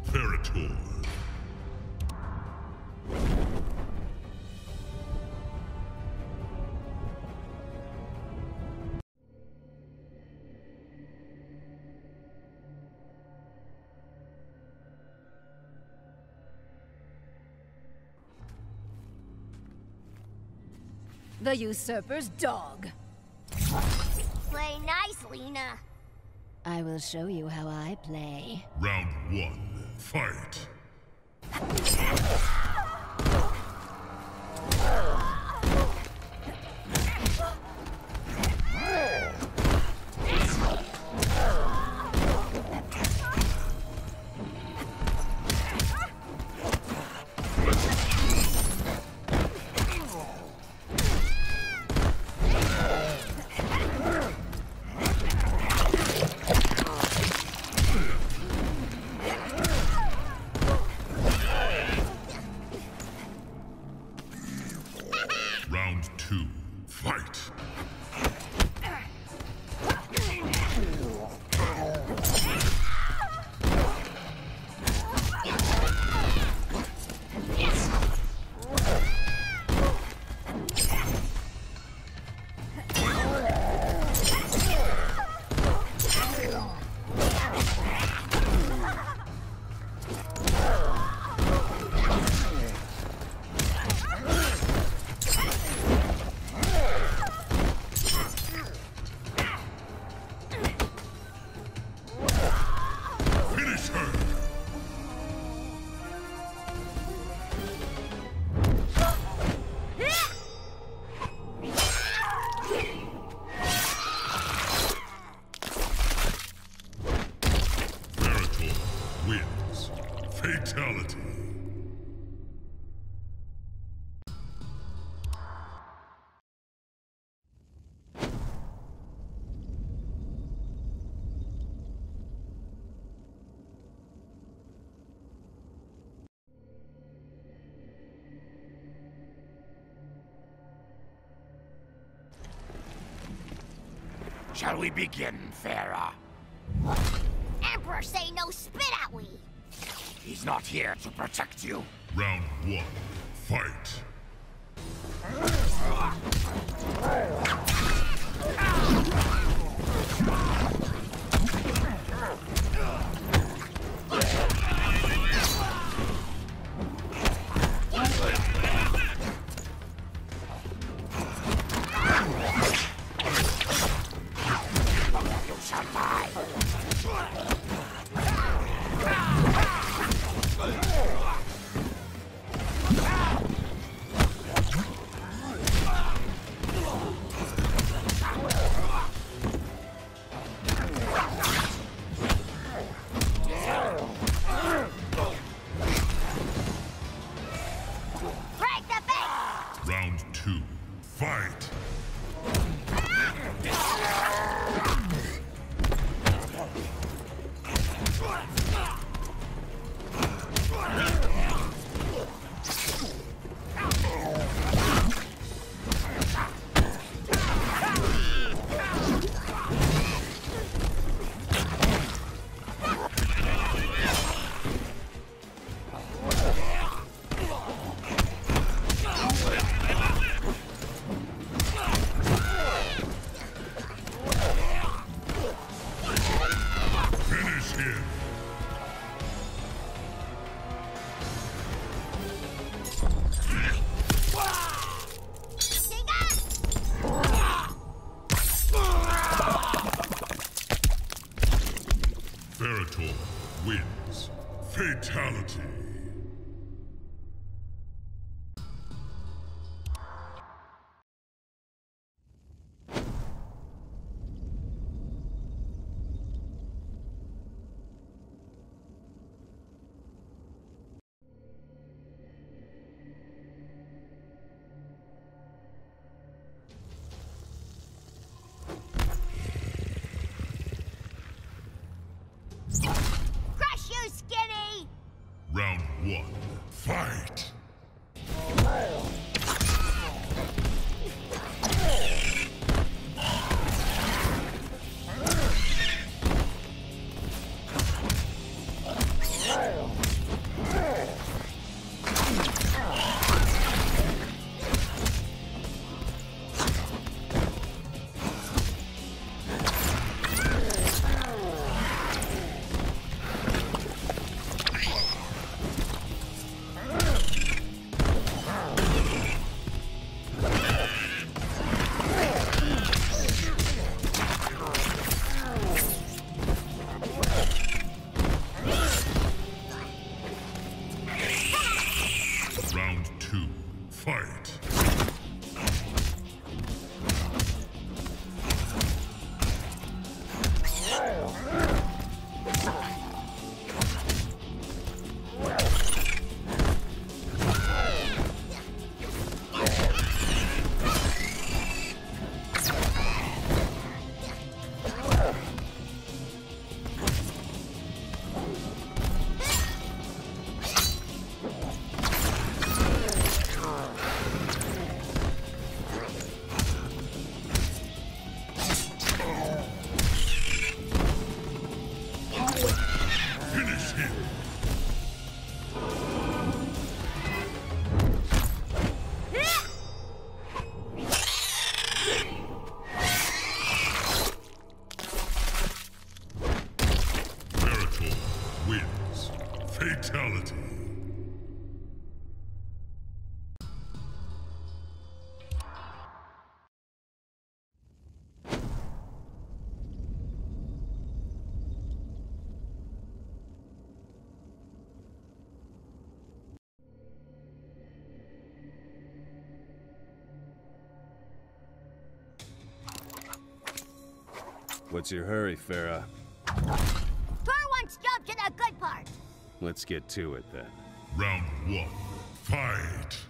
Veritor. The usurper's dog. Play nice, Lena. I will show you how I play. Round 1. Fight. Round 2. Fight. Finish her. Veritor wins. Fatality. Shall we begin, Farah? Emperor say no spit out we. He's not here to protect you. Round 1. Fight. You survive. Break the bank. Round 2. Fight. Finish him. Veritor wins. Fatality. Crush you, skinny. Round 1. Fight. Fire! Fatality. What's your hurry, Farah? Tor wants jump to the good part. Let's get to it, then. Round 1. Fight!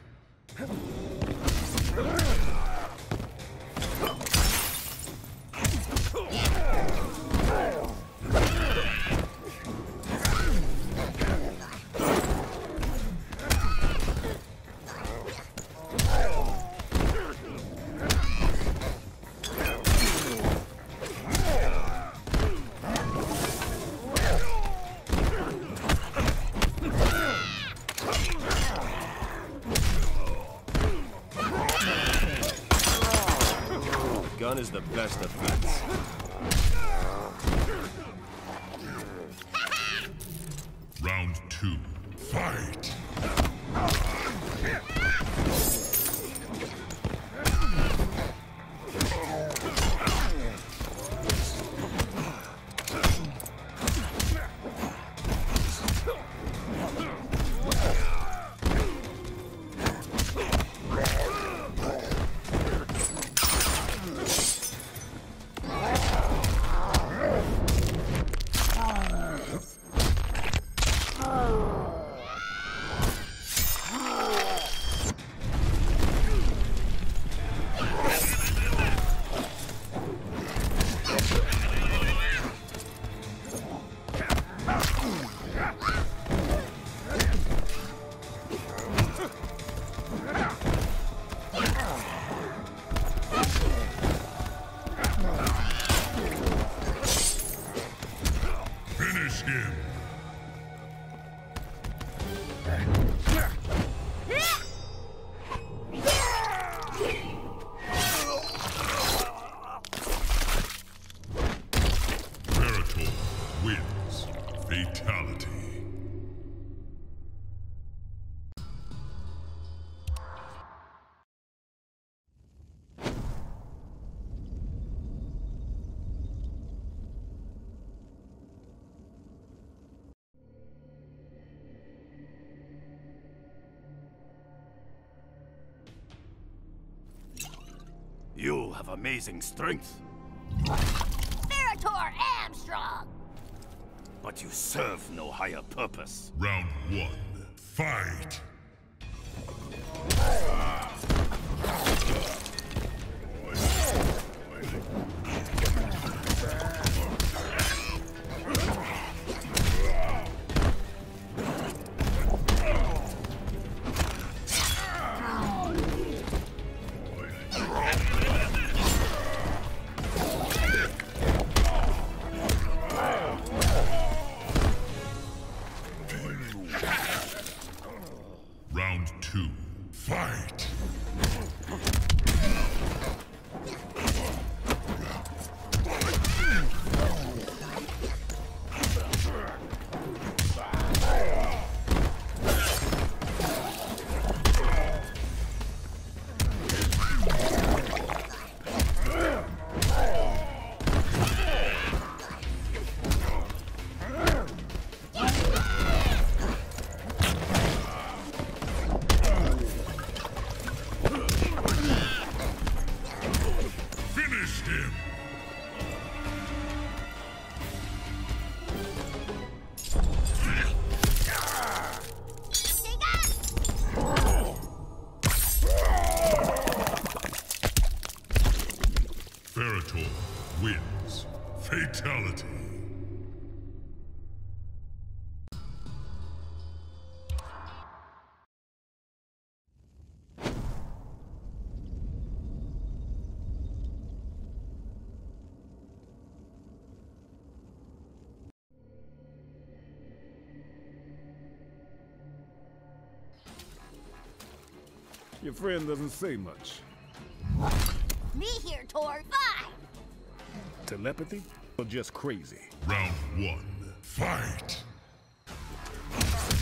Gun is the best defense. Round 2. Fight! Finish him! Veritor wins. Fatality. You have amazing strength, Veritor am strong. but you serve no higher purpose. Round 1. Fight! Round 2. Fight! Finish him! Veritor wins. Fatality. Your friend doesn't say much. Me here, Tor. Fine. Telepathy? Or just crazy? Round 1. Fight!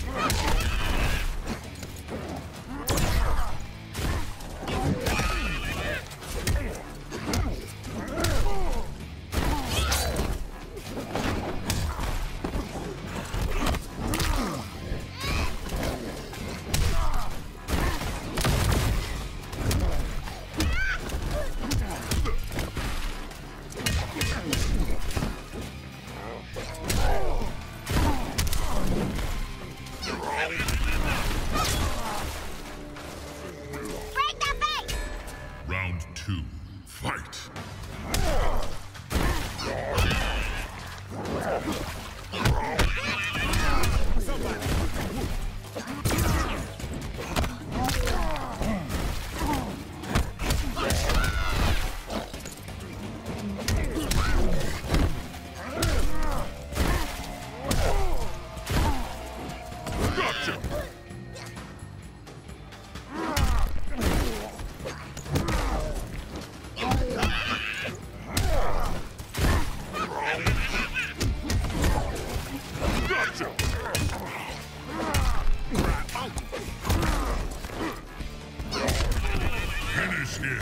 Finish him!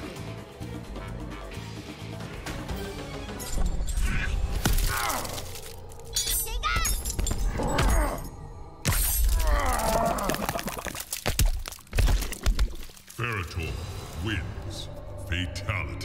Ferrotor wins. Fatality.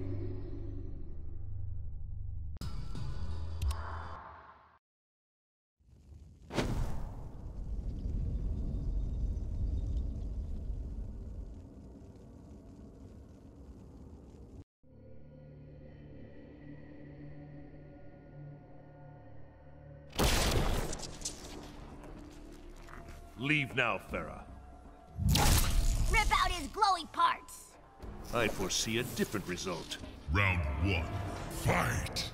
Leave now, Farah. Rip out his glowy parts. I foresee a different result. Round 1. Fight!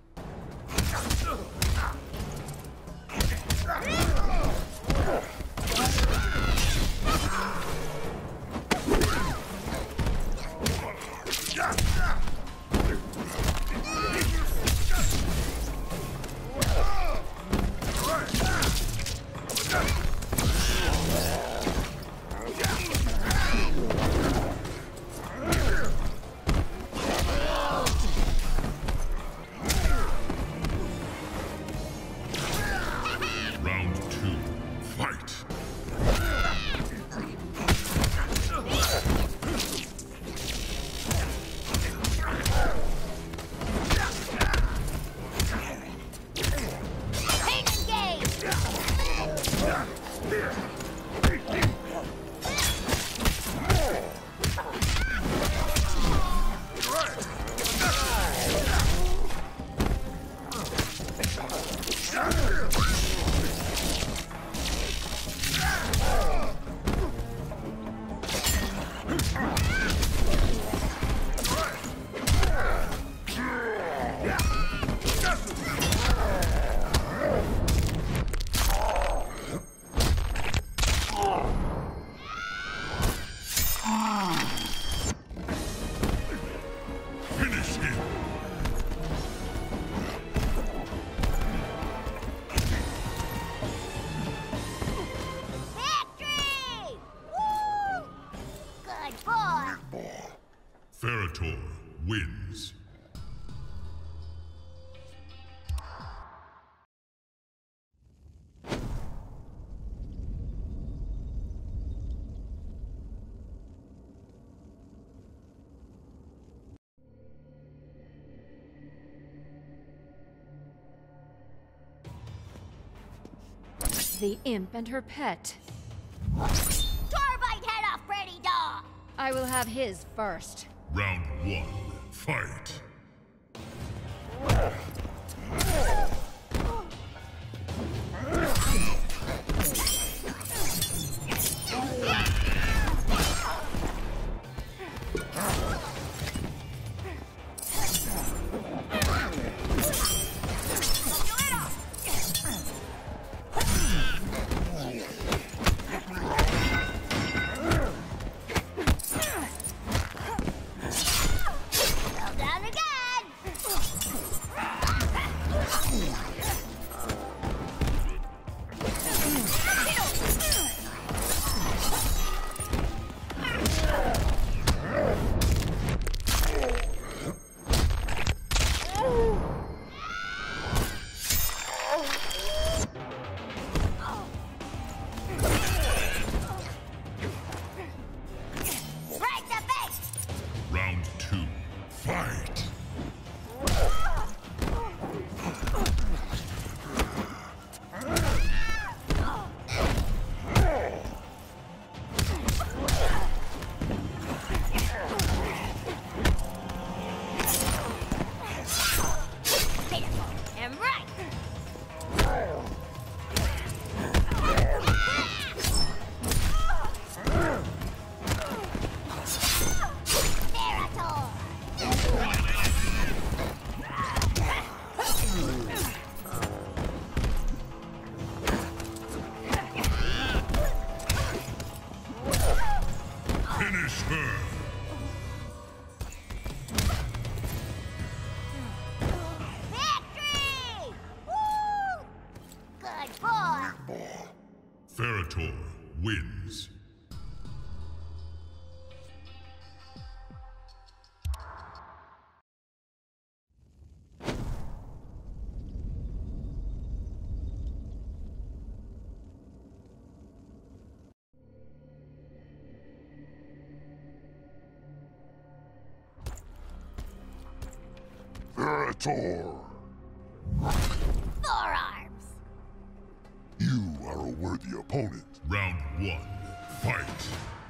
Round 2. Fight! Finish him! Victory! Woo! Good boy. Ferrotor wins. The imp and her pet. Torbite head off, Freddy Dog. I will have his first. Round 1. Fight! Well, down again. boy! Ferrator wins. Ferrator! Forearms! You are a worthy opponent. Round 1, fight!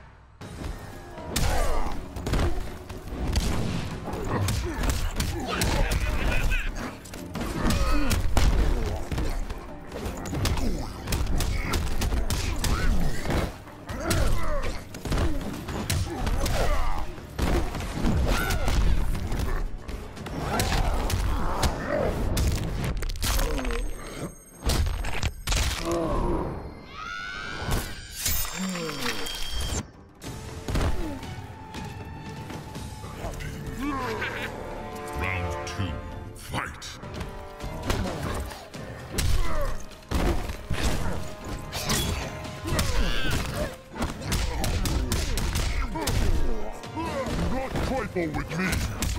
Round 2, fight! Do not trifle with me!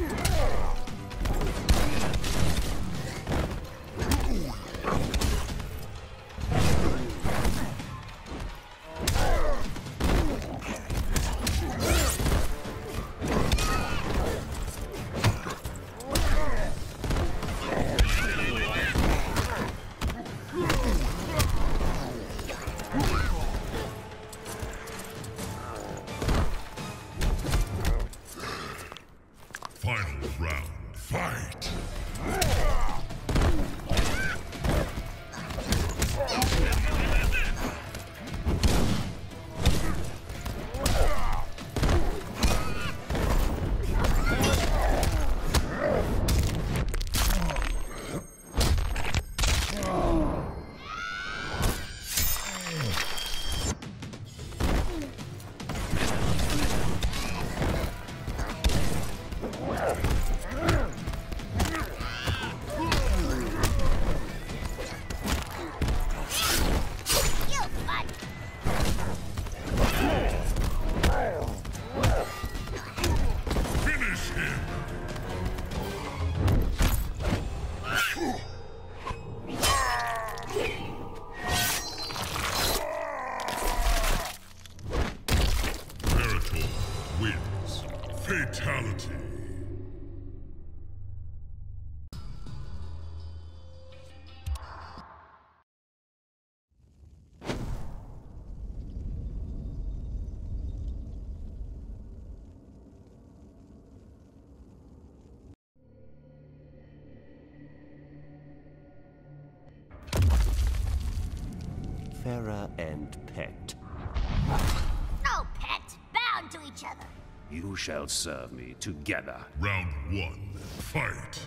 Final round, fight! You bud! Finish him! Ferrator wins. Fatality. Farah and Pet. No, pet! Bound to each other! You shall serve me together. Round 1, fight!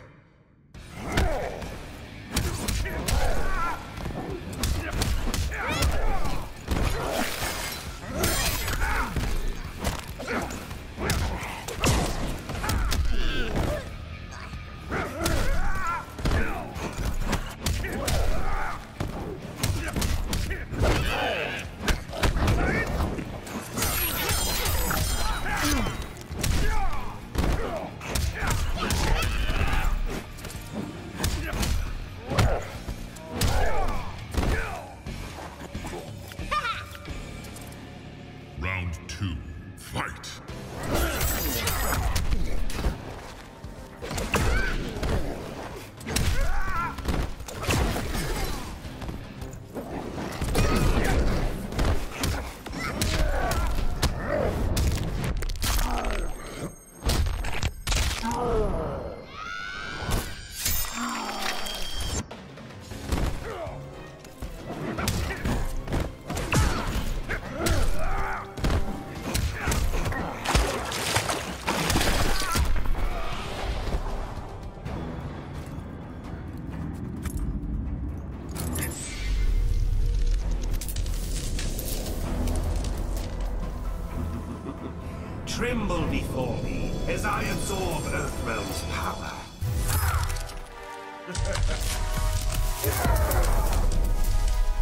Round 2, fight! Tremble before me as I absorb Earthrealm's power.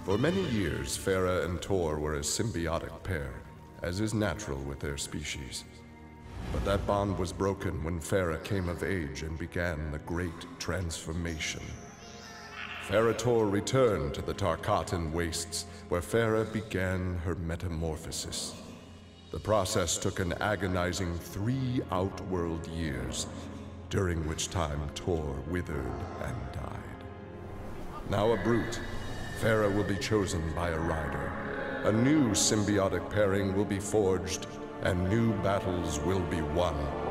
For many years, Farah and Tor were a symbiotic pair, as is natural with their species. But that bond was broken when Farah came of age and began the Great Transformation. Farah Tor returned to the Tarkatan Wastes, where Farah began her metamorphosis. The process took an agonizing 3 outworld years, during which time Tor withered and died. Now a brute, Farah will be chosen by a rider. A new symbiotic pairing will be forged, and new battles will be won.